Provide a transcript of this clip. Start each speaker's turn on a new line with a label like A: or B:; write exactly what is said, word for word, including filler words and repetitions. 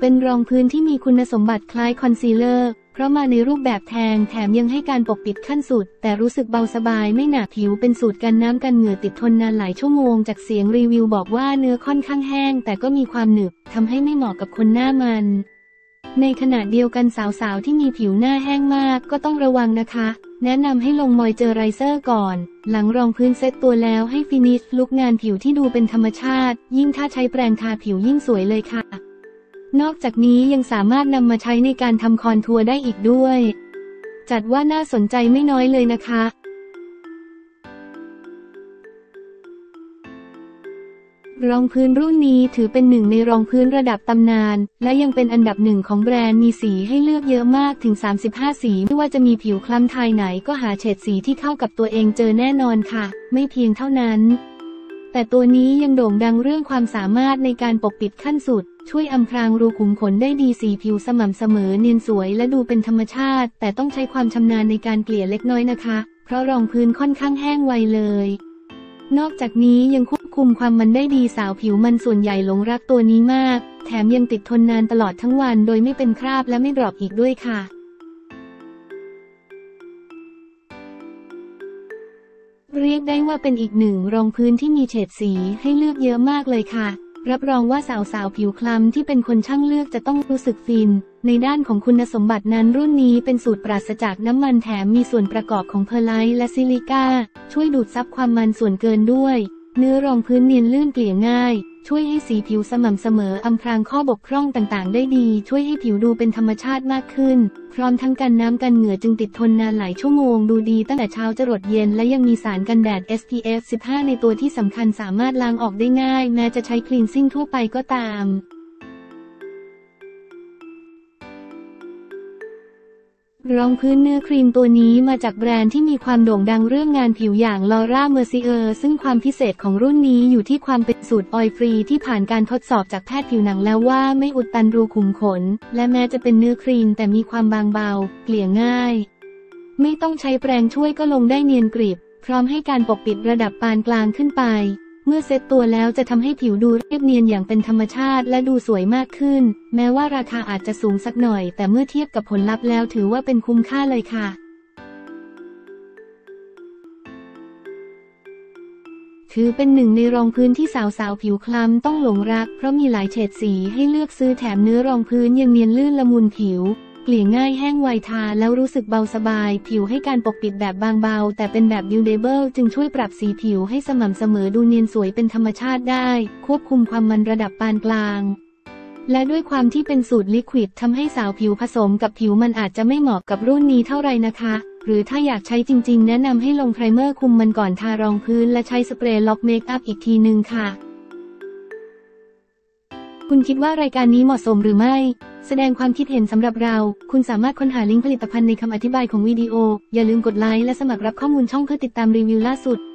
A: เป็นรองพื้นที่มีคุณสมบัติคล้ายคอนซีลเลอร์เพราะมาในรูปแบบแทงแถมยังให้การปกปิดขั้นสุดแต่รู้สึกเบาสบายไม่หนาผิวเป็นสูตรกันน้ำกันเหงื่อติดทนนานหลายชั่วโมงจากเสียงรีวิวบอกว่าเนื้อค่อนข้างแห้งแต่ก็มีความหนึบทำให้ไม่เหมาะกับคนหน้ามันในขณะเดียวกันสาวๆที่มีผิวหน้าแห้งมากก็ต้องระวังนะคะแนะนำให้ลงมอยเจอไรเซอร์ก่อนหลังรองพื้นเซ็ตตัวแล้วให้ฟินิชลุคงานผิวที่ดูเป็นธรรมชาติยิ่งถ้าใช้แปรงทาผิวยิ่งสวยเลยค่ะนอกจากนี้ยังสามารถนำมาใช้ในการทำคอนทัวร์ได้อีกด้วยจัดว่าน่าสนใจไม่น้อยเลยนะคะรองพื้นรุ่นนี้ถือเป็นหนึ่งในรองพื้นระดับตำนานและยังเป็นอันดับหนึ่งของแบรนด์มีสีให้เลือกเยอะมากถึงสามสิบห้าสีไม่ว่าจะมีผิวคล้ำไทยไหนก็หาเฉดสีที่เข้ากับตัวเองเจอแน่นอนค่ะไม่เพียงเท่านั้นแต่ตัวนี้ยังโด่งดังเรื่องความสามารถในการปกปิดขั้นสุดช่วยอำพรางรูขุมขนได้ดีสีผิวสม่ำเสมอเนียนสวยและดูเป็นธรรมชาติแต่ต้องใช้ความชำนาญในการเกลี่ยเล็กน้อยนะคะเพราะรองพื้นค่อนข้างแห้งไวเลยนอกจากนี้ยังควบคุมความมันได้ดีสาวผิวมันส่วนใหญ่หลงรักตัวนี้มากแถมยังติดทนนานตลอดทั้งวันโดยไม่เป็นคราบและไม่ดรอปอีกด้วยค่ะเรียกได้ว่าเป็นอีกหนึ่งรองพื้นที่มีเฉดสีให้เลือกเยอะมากเลยค่ะรับรองว่าสาวๆผิวคล้ำที่เป็นคนช่างเลือกจะต้องรู้สึกฟินในด้านของคุณสมบัตินั้นรุ่นนี้เป็นสูตรปราศจากน้ำมันแถมมีส่วนประกอบของเพอร์ไลท์และซิลิก้าช่วยดูดซับความมันส่วนเกินด้วยเนื้อรองพื้นเนียนลื่นเกลี่ยง่ายช่วยให้สีผิวสม่ำเสมออำพรางข้อบกพร่องต่างๆได้ดีช่วยให้ผิวดูเป็นธรรมชาติมากขึ้นพร้อมทั้งกันน้ำกันเหงื่อจึงติดทนนานหลายชั่วโมงดูดีตั้งแต่เช้าจรดเย็นและยังมีสารกันแดด เอส พี เอฟ สิบห้า ในตัวที่สำคัญสามารถล้างออกได้ง่ายแม้จะใช้คลีนซิ่งทั่วไปก็ตามรองพื้นเนื้อครีมตัวนี้มาจากแบรนด์ที่มีความโด่งดังเรื่องงานผิวอย่างลอร่าเมอร์ซิเออร์ซึ่งความพิเศษของรุ่นนี้อยู่ที่ความเป็นสูตรออยล์ฟรีที่ผ่านการทดสอบจากแพทย์ผิวหนังแล้วว่าไม่อุดตันรูขุมขนและแม้จะเป็นเนื้อครีมแต่มีความบางเบาเกลี่ยง่ายไม่ต้องใช้แปรงช่วยก็ลงได้เนียนกริบพร้อมให้การปกปิดระดับปานกลางขึ้นไปเมื่อเซ็ตตัวแล้วจะทำให้ผิวดูเรียบเนียนอย่างเป็นธรรมชาติและดูสวยมากขึ้นแม้ว่าราคาอาจจะสูงสักหน่อยแต่เมื่อเทียบกับผลลัพธ์แล้วถือว่าเป็นคุ้มค่าเลยค่ะถือเป็นหนึ่งในรองพื้นที่สาวๆผิวคล้ำต้องหลงรักเพราะมีหลายเฉดสีให้เลือกซื้อแถมเนื้อรองพื้นยังเนียนลื่นละมุนผิวเกลี่ยง่ายแห้งไวทาแล้วรู้สึกเบาสบายผิวให้การปกปิดแบบบางเบาแต่เป็นแบบ durable จึงช่วยปรับสีผิวให้สม่ำเสมอดูเนียนสวยเป็นธรรมชาติได้ควบคุมความมันระดับปานกลางและด้วยความที่เป็นสูตรลิควิดทำให้สาวผิวผสมกับผิวมันอาจจะไม่เหมาะกับรุ่นนี้เท่าไหร่นะคะหรือถ้าอยากใช้จริงๆแนะนำให้ลงไพรเมอร์คุมมันก่อนทารองพื้นและใช้สเปรย์ล็อกเมคอัพอีกทีนึงค่ะคุณคิดว่ารายการนี้เหมาะสมหรือไม่แสดงความคิดเห็นสำหรับเราคุณสามารถค้นหาลิงก์ผลิตภัณฑ์ในคำอธิบายของวิดีโออย่าลืมกดไลค์และสมัครรับข้อมูลช่องเพื่อติดตามรีวิวล่าสุด